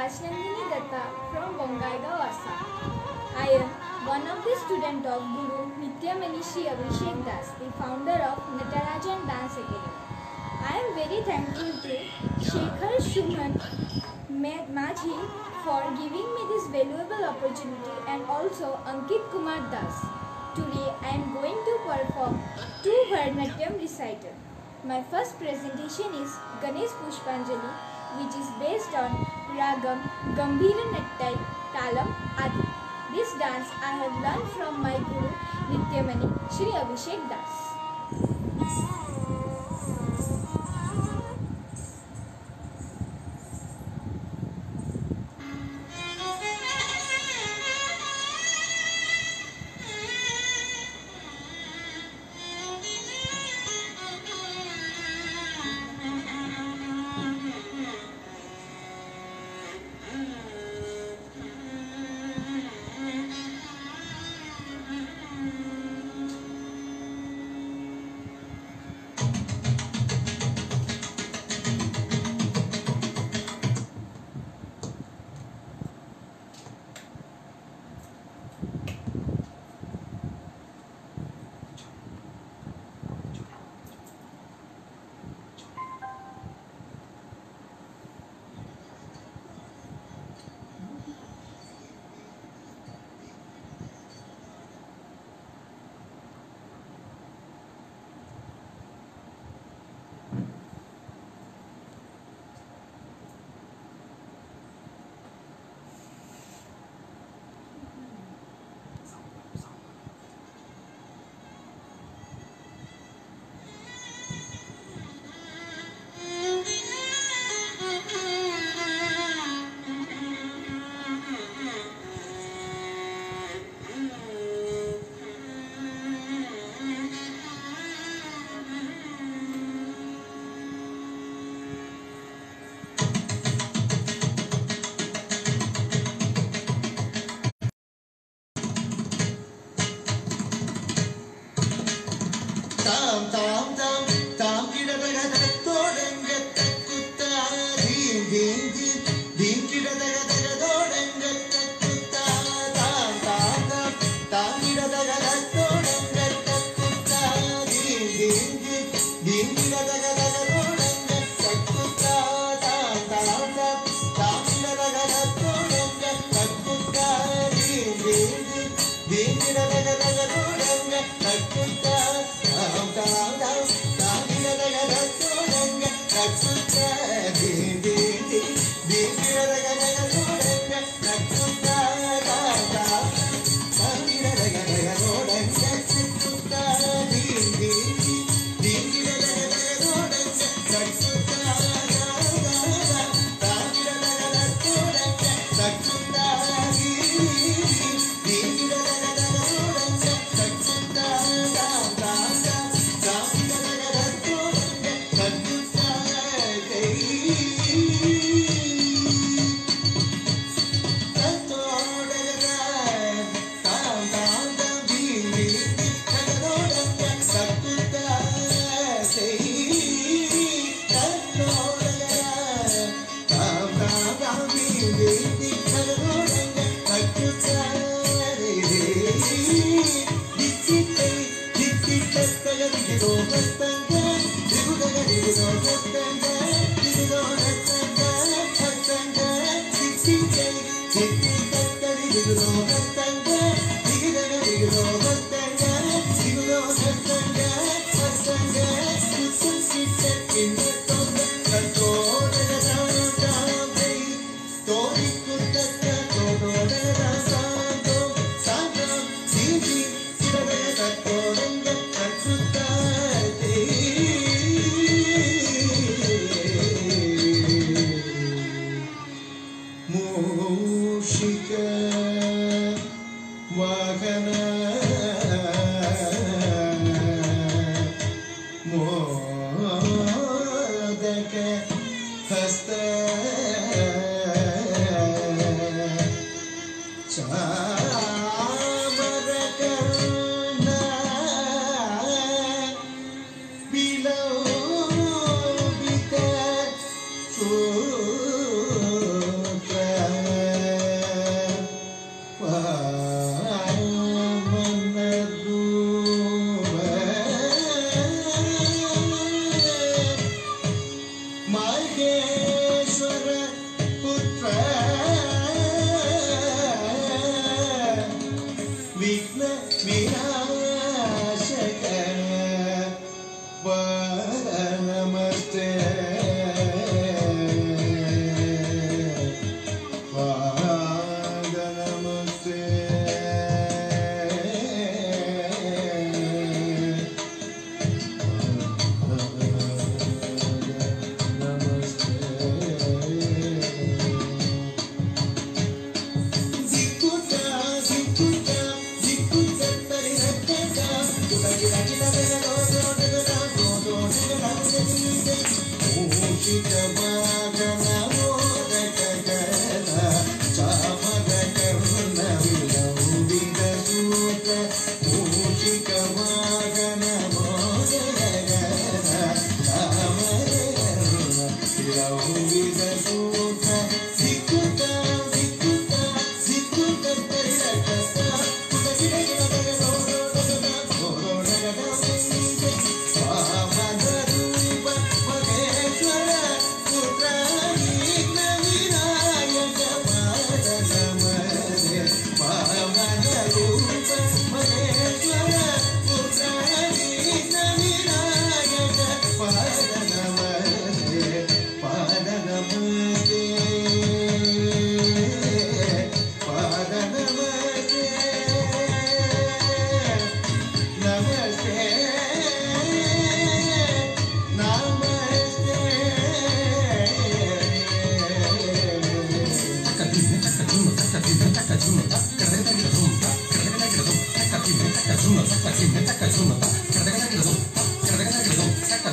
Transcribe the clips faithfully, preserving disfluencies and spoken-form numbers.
Yashnandini Datta from Bongaigaon, Assam. I am one of the students of Guru Nityamani Shri Abhishek Das, the founder of Natarajan Dance Academy. I am very thankful to Shekhar Shuman Majhi for giving me this valuable opportunity and also Ankit Kumar Das. Today I am going to perform two Bharatanatyam recital. My first presentation is Ganesh Pushpanjali, which is based on Ragam Gambhira Nattai Talam Adi. This dance I have learned from my Guru Nityamani Shri Abhishek Das. Tam tam tam tam kida daga daga todanga takutta ding ding ding ding kida daga daga todanga takutta tam tam tam tam kida daga daga todanga takutta ding ding ding ding kida daga daga todanga takutta tam tam tam tam kida daga daga todanga takutta ding ding ding ding kida daga daga todanga takutta Below, below,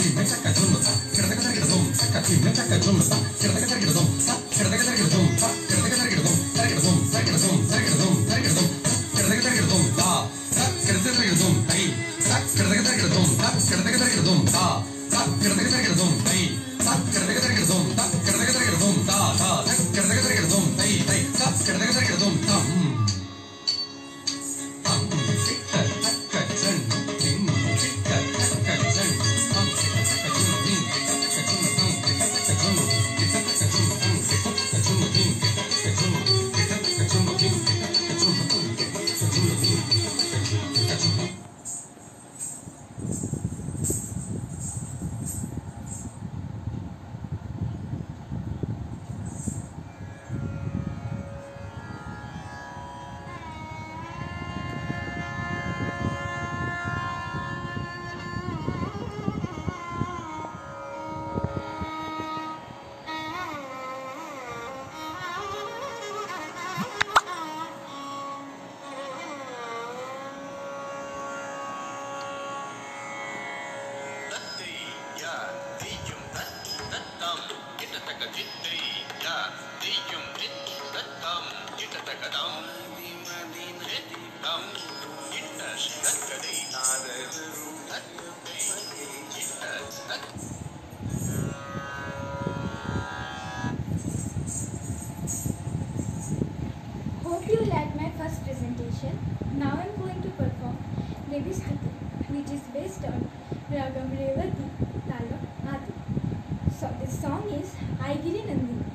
Hope you liked my first presentation. Now I am going to perform Devi Stuti, which is based on Ragam Revati, Talam Adi. So this song is Aigiri Nandini.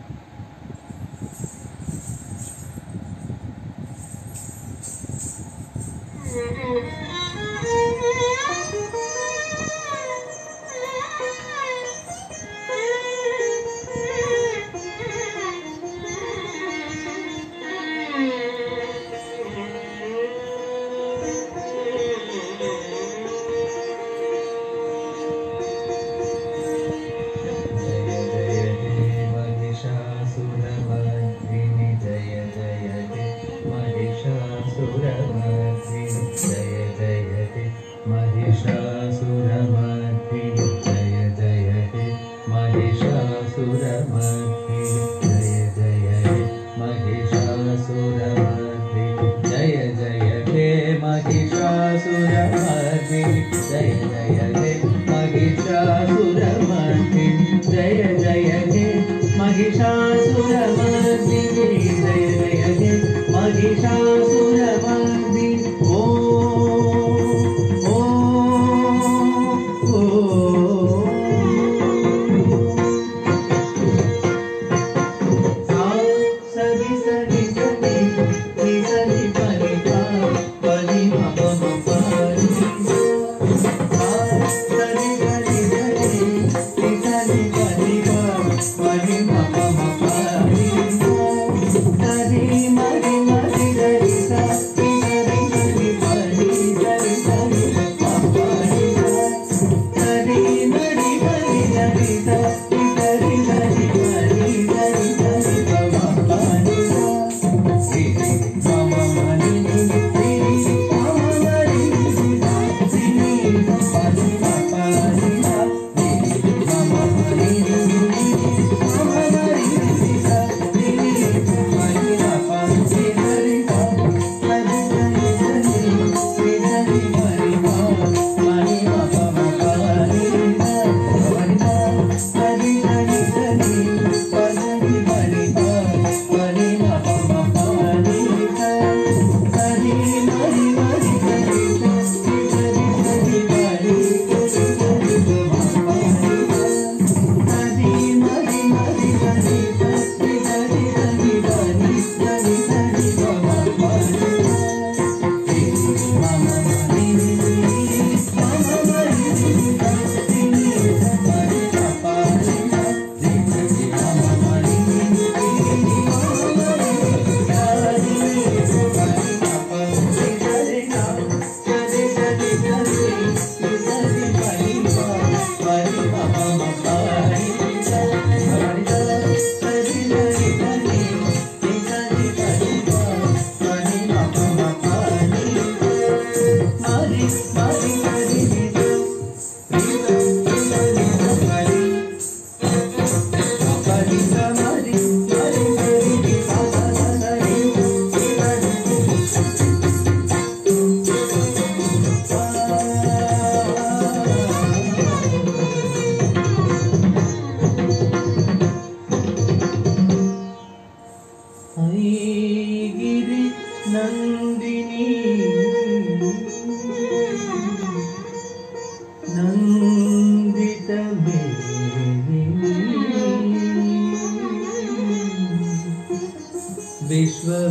Mama, mama.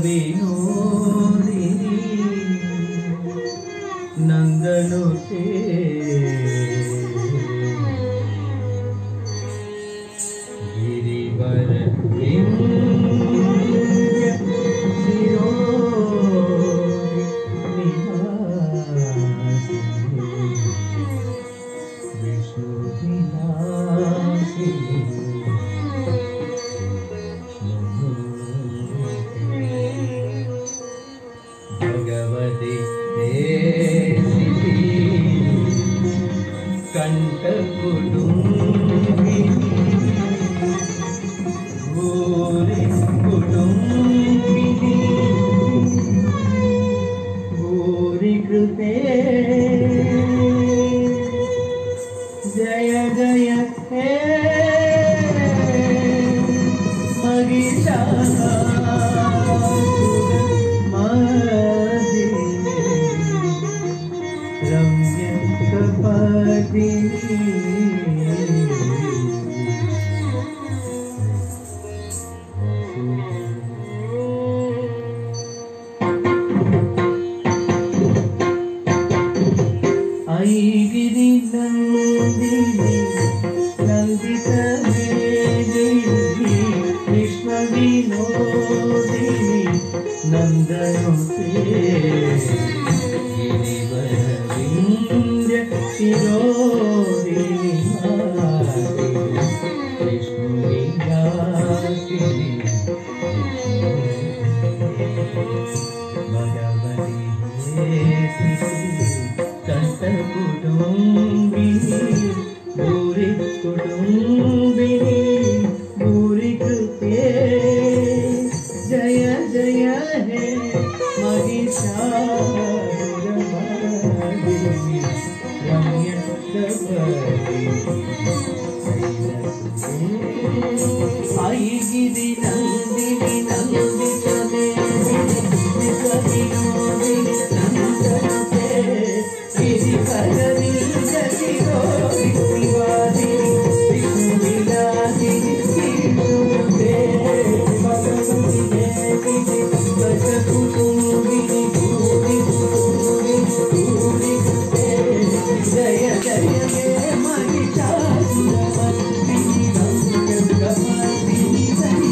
Vinodini नंदनुते Girivar Vindhya शिरोमणि निवासिनी विष्णु विलासिनी भगवती देवी कंठकुटुंबिनी भूरि कुटुंबिनी भूरि कृते जय जय हे महिषासुरमर्दिनी ऐगिरि नंदिनी नंदित मेदिनी विश्व विनोदिनी नंदनुते गिरिवर विंध्य शिरोदिनी विष्णु विलासिनी भगवती कंठकुटुंबिनी भूरि कुटुंबिनी भूरि कृते जय जय हे महिषासुरमर्दिनी ऐगिरि नंदिनी नंदित मेदिनी विनोदिनी नंदनुते गिरिवर विंध्य शिरोमणि निवासिनी विष्णु विलासिनी कीर्तुते भगवती देवी कंठकुटुंबिनी भूरि कुटुंबिनी भूरि कृते जय जय हे महिषासुरमर्दिनी रंगकपर्दिनी सहिनी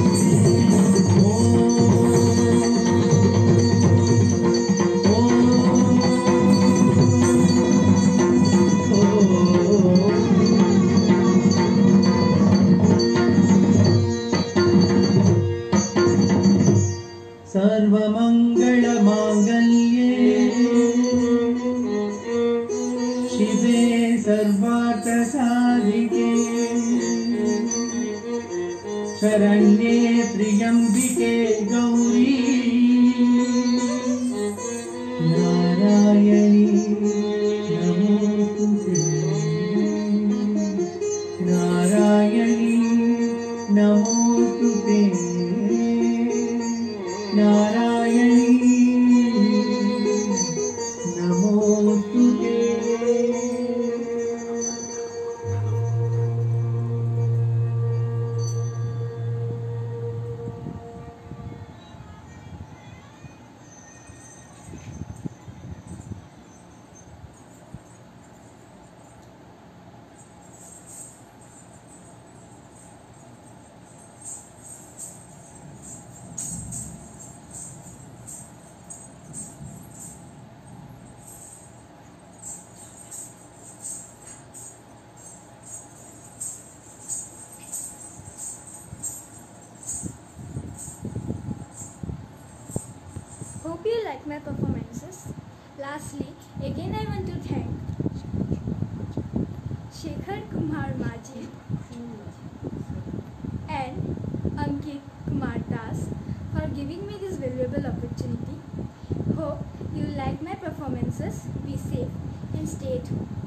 सर्वमंगलमांगल्ये शिवे सर्वार्थसाधिके शरण्ये त्र्यंबिके गौरी नारायणी नमोस्तुते नारायणी नमोस्तुते नारायणी नमोस्तुते Hope you like my performances. Lastly, again I want to thank Shekhar Kumar Maji and Ankit Kumar Das for giving me this valuable opportunity. Hope you like my performances. Be safe and stay tuned.